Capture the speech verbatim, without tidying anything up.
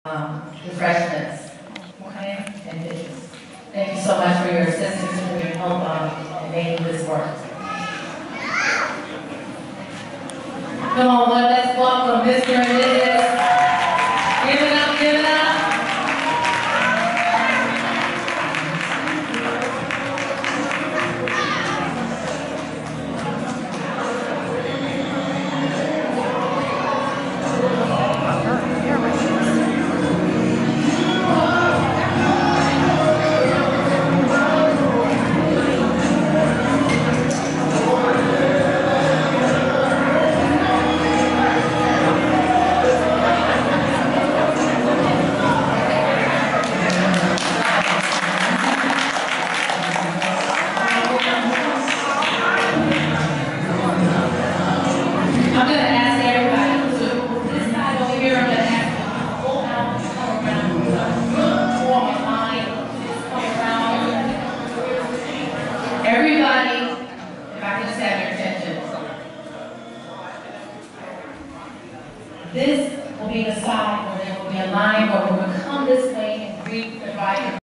um, refreshments, okay, and dishes. Thank you so much for your assistance and for your help um, in making this work. Come on, well, let's welcome Mister and Missus Give it up, give it up. I'm going to ask everybody to this side over here. I'm going to ask you to pull out and come around, form a line, come around. Everybody, if I can just have your attention. This will be the side where there will be a line where we're going to come this way and greet the right.